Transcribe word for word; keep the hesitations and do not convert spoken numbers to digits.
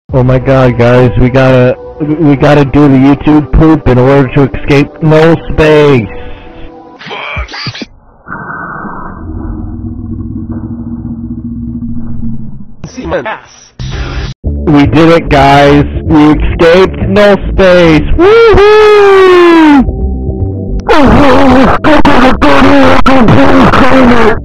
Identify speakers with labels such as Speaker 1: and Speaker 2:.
Speaker 1: Oh my god, guys, we gotta, we gotta do the YouTube poop in order to escape null space. We did it, guys. We escaped null space. Woohoo!